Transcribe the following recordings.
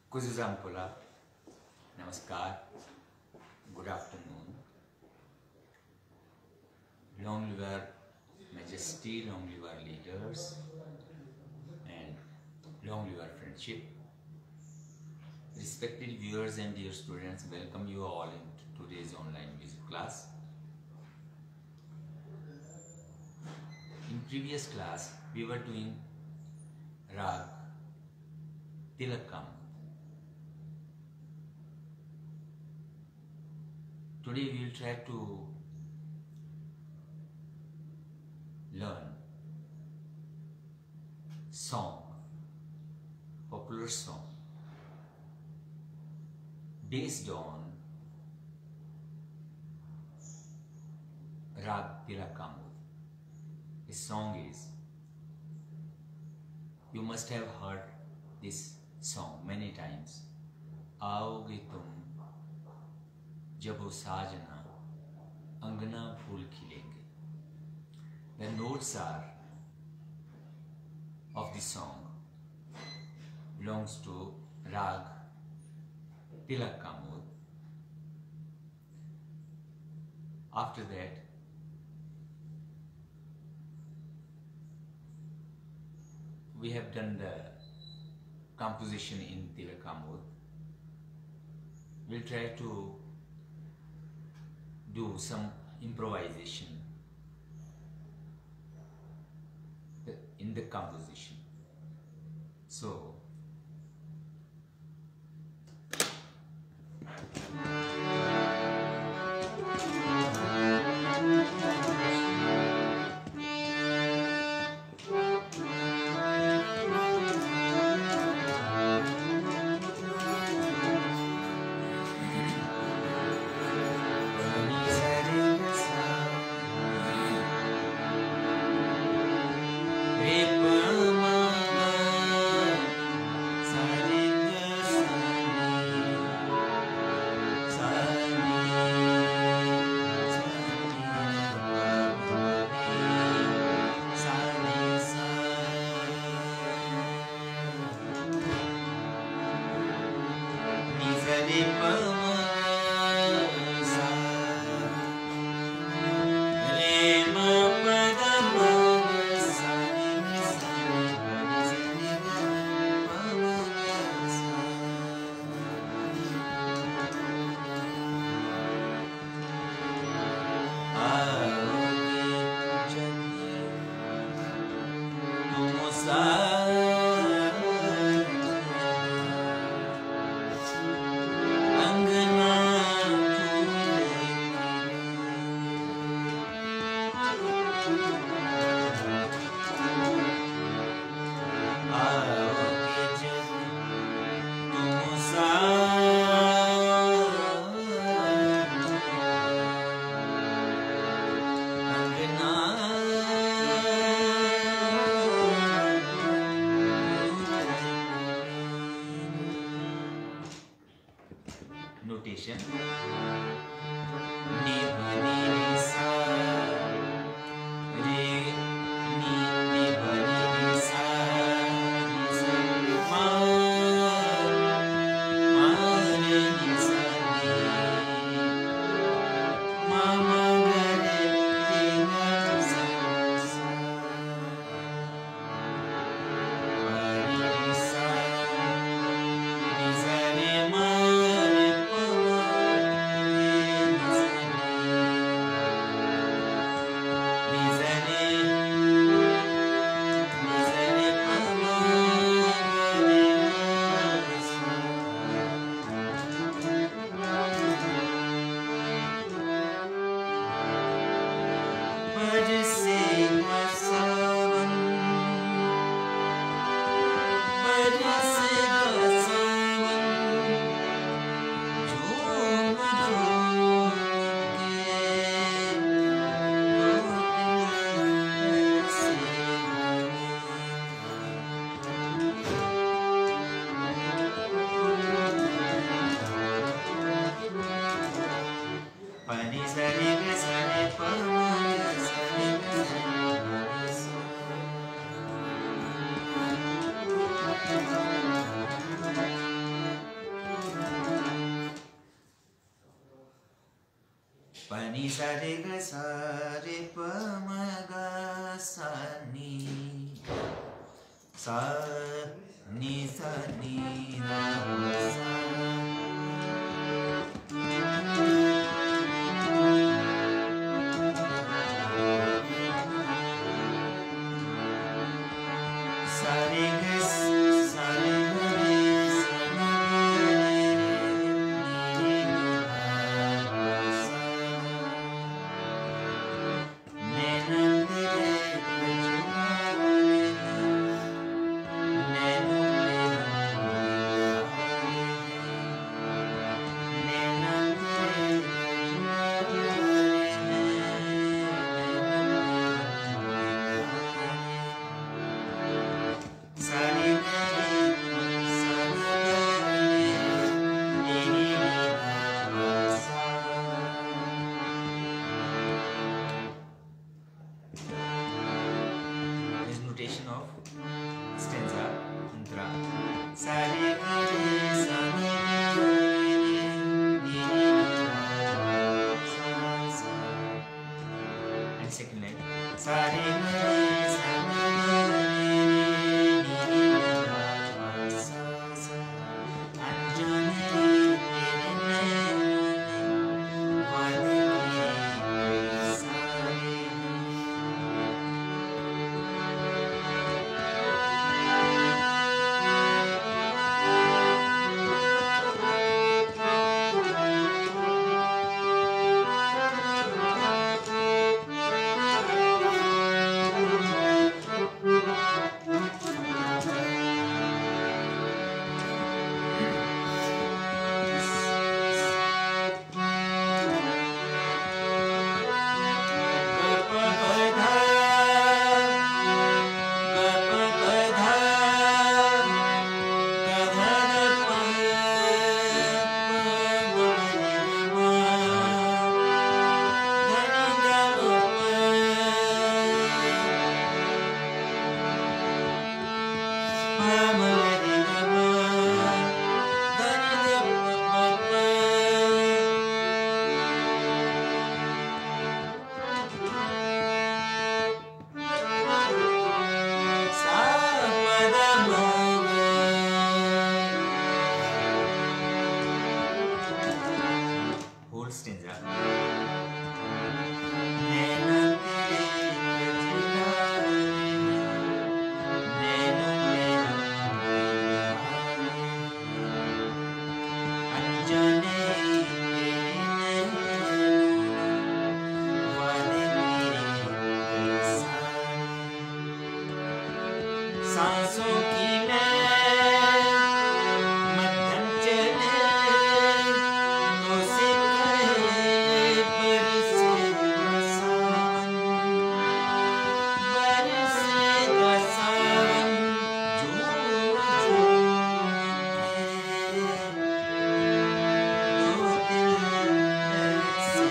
Kuzuzampula, Namaskar, good afternoon. Long live our Majesty, long live our leaders, and long live our friendship. Respected viewers and dear students, welcome you all in today's online music class. In previous class, we were doing Rag Tilakam. Today we will try to learn song, popular song, based on Rag Tilakam. This song is, you must have heard this song many times. आओगे तुम जब वो साजना अंगना फूल खिलेंगे. The notes are of the song belongs to Rag Tilakam. After that, we have done the composition in Tilakam. We'll try to do some improvisation in the composition. So, notation. ni sa re ga sa re pa ma ga sa ni sa ni sa ni ra sa sa re ga sa re ga re sa ni re ra sa nainan re There's notation of stanza mantra. Sa re ga re sa ni re ni sa sa. And second line. Sa re ga re sa ni re ni sa sa. Anjane tere naine vade sa re. Whole stanza. सांसों की मैं मध्यम चले तो से कहे बरसे सावन झूम झूम के दो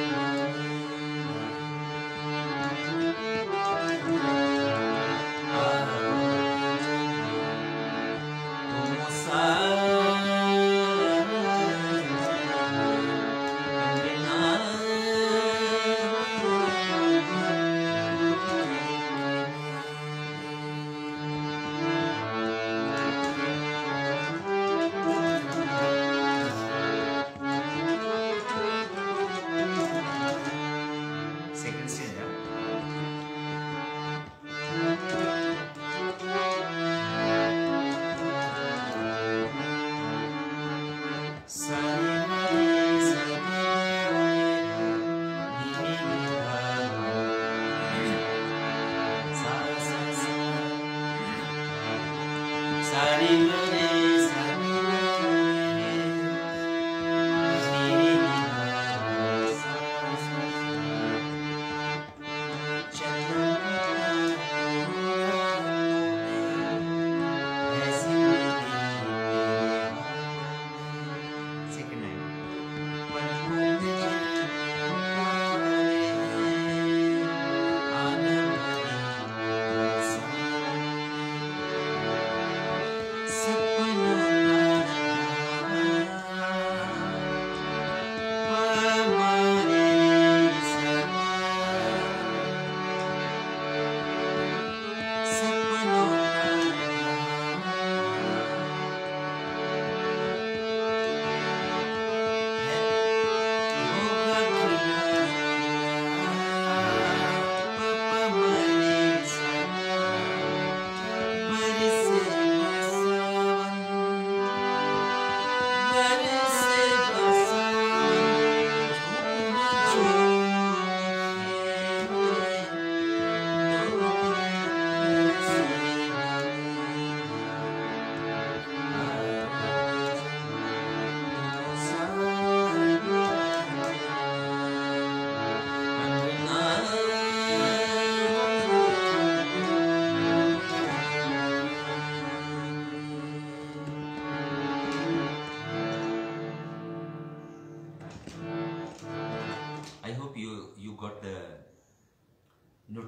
Second stanza. Second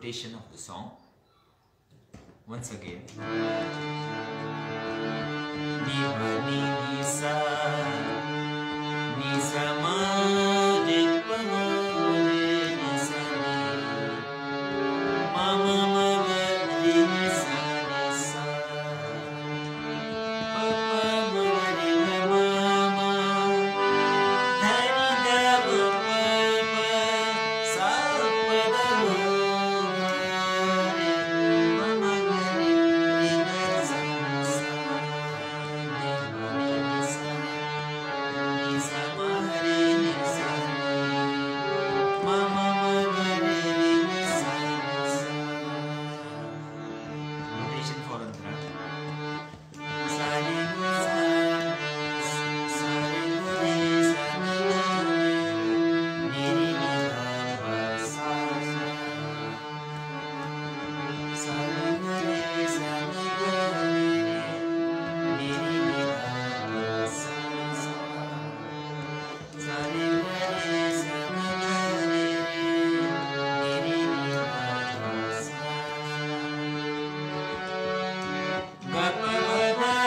notation of the song. Once again. Ni ma ni ni sa ni sa ma re pa ma re ni sa ni ma ma ma ga re ni sa pa pa ma re ga ma ma dha ni da ma pa pa sa pa da ma re ma ma ga re ga sa sa ni ma ni sa ni sa ma re ni sa ma ma ma ga re ni sa sa. Notation for Andhra. Sa re ga sa sa re ga re sa ni ga re ni re ni ga pa sa sa sa re ga re sa ni ga re ni re ni ga pa sa sa sa re ga re sa ni ga re ni re ni ga pa sa ga pa ma da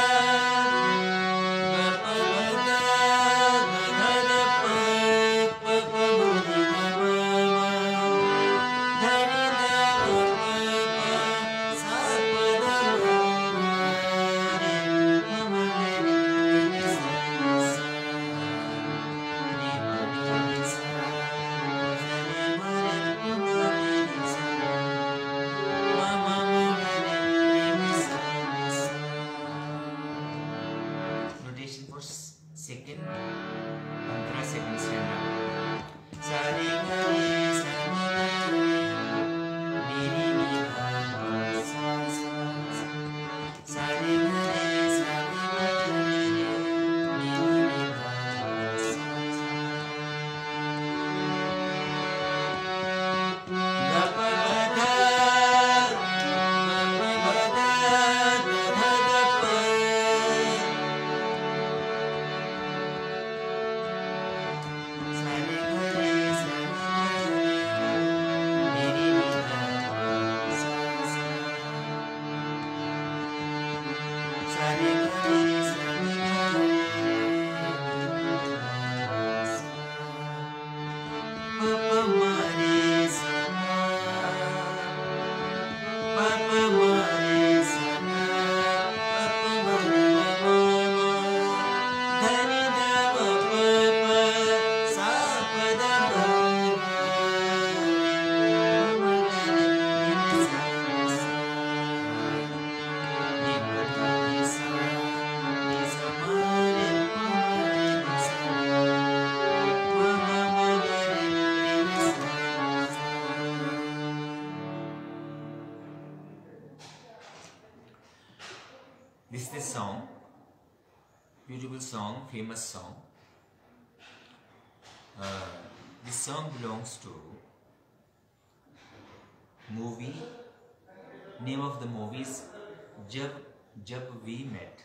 ga pa ma da ga dha da pa pa pa ma re ga ma ma dha ni da ma pa pa sa pa da ma re ma ma ga re ni sa sa ni ma ni sa sa re ma re pa ma re ni sa ma ma ma ga re ni sa sa. Notation for second Andhra second stanza. Sa re ga re sa ni ga re ni re ni ga pa sa sa sa re ga re sa ni ga re ni re ni ga pa sa sa ga pa ma da ga pa ma da ga dha da pa sa re ga re sa ni ga re ni re ni ga pa sa sa sa re ga re sa ni ga re ni re ni ga pa sa pa pa ma re sa na pa pa ma re sa na pa pa ma re ga ma ma dha ni da ma pa pa sa pa da ma re ma ma ga re ni sa sa ni ma ni sa ni sa ma re pa ma re ni sa ma ma ma ga re ni sa sa. This is the song, beautiful song, famous song. This song belongs to movie. Name of the movie is Jab We Met.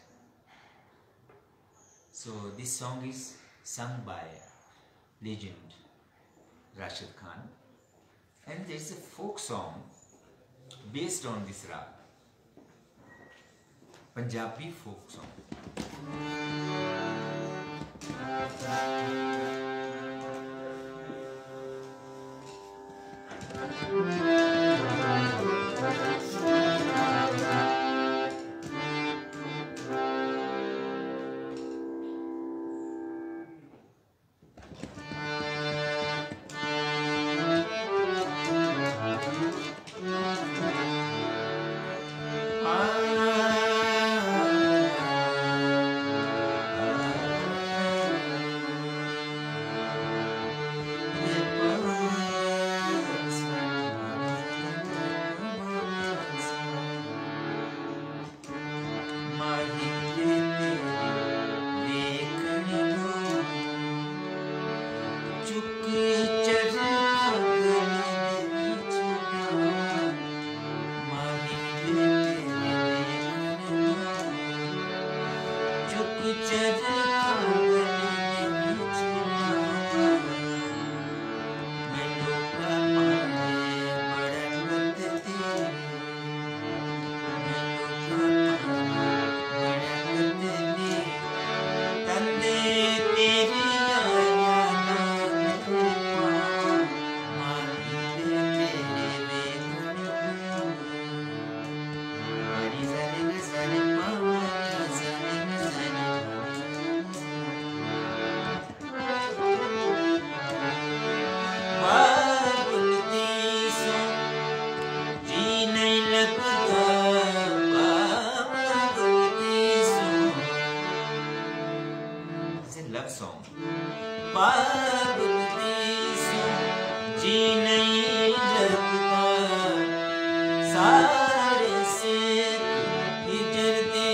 So this song is sung by legend Rashid Khan, and there is a folk song based on this rag, Punjabi folk song. पागलती सो जी नहीं लगता सारे से हिजरती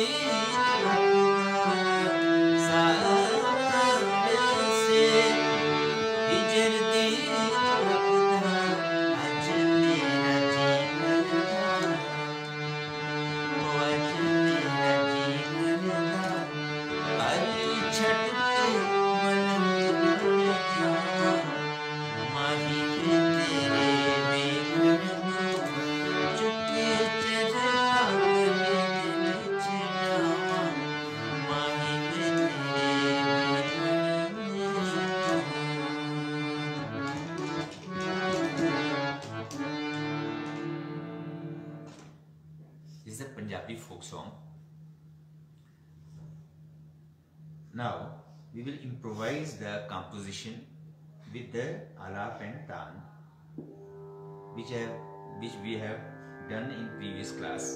सारे से हिजरती आज मेरा जीवन आज मेरा जीवन हर छट पे मन जावा माही पे तेरे बेघर चुपके चढ़ा दिल चढ़ावा माही पे तेरे This is a Punjabi folk song. Now we will improvise the composition with the alap and tan, which we have done in previous class.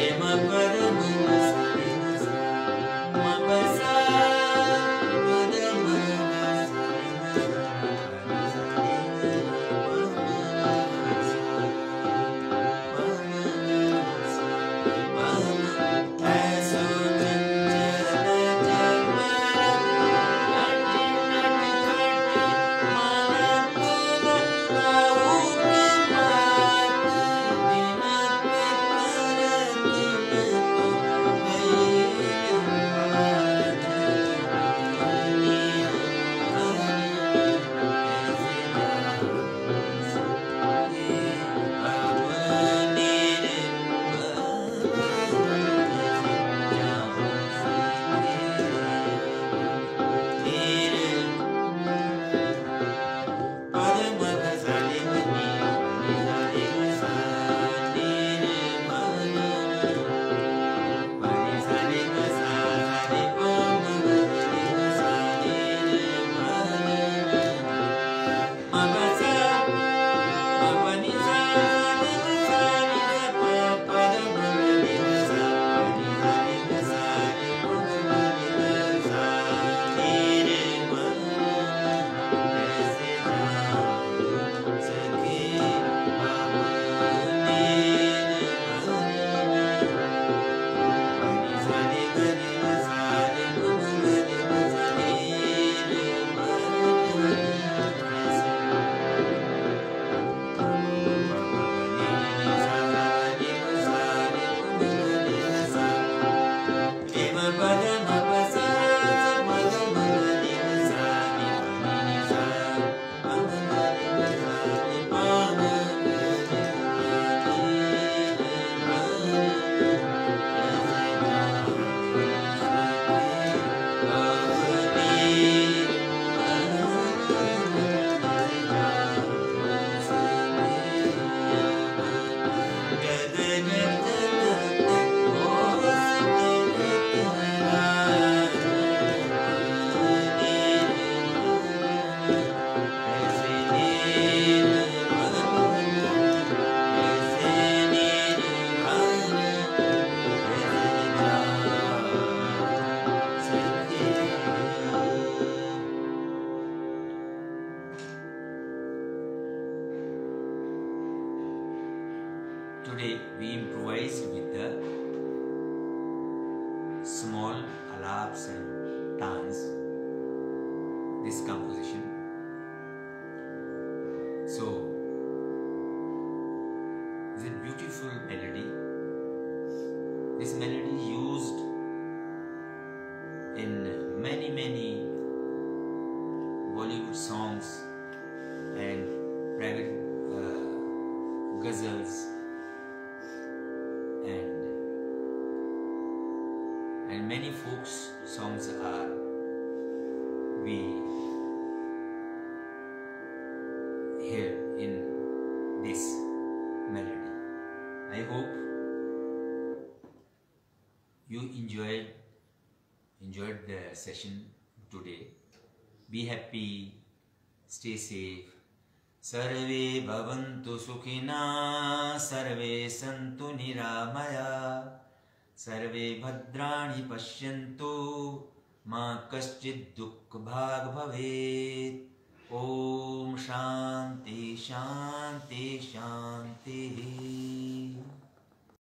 Today we improvised with the small alaps and tans, this composition. So, it's a beautiful melody. This melody used in many Bollywood songs and private ghazals and many folk songs are we hear in this melody. I hope you enjoyed the session today. Be happy, stay safe. Sarve bhavantu sukhina, sarve santu niramaya, sarve bhadrani pashyantu, ma kaschid dukh bhag bhavet. Om Shanti Shanti Shanti.